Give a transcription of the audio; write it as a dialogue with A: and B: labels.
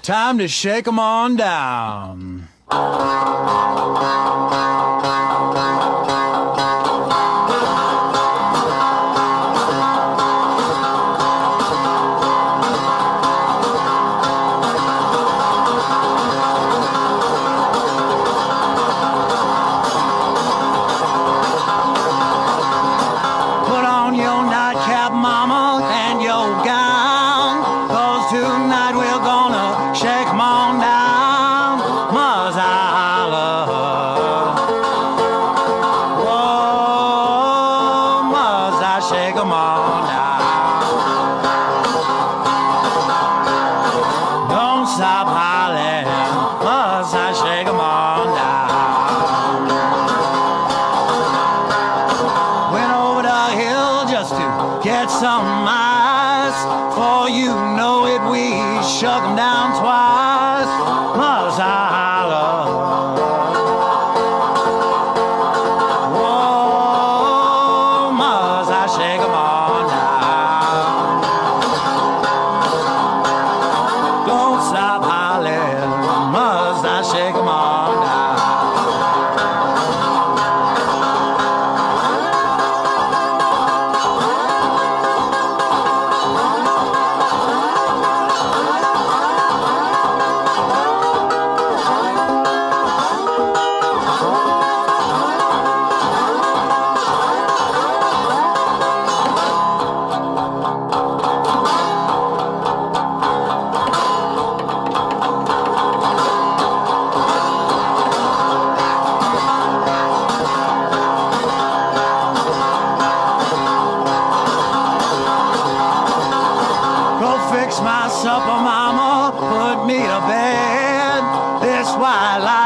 A: Time to shake 'em on down. Put on your nightcap, mama, and your gown, 'cause tonight we're gonna shake 'em on down. Must I holler? Whoa, must I shake 'em on down? Don't stop hollering, must I shake 'em on down? Went over the hill just to get some ice. For you know it, we shook 'em down twice. Must I holler? Whoa, must I shake 'em on down? Don't stop hollering, must I shake 'em on down? Fix my supper, mama, put me to bed. This white light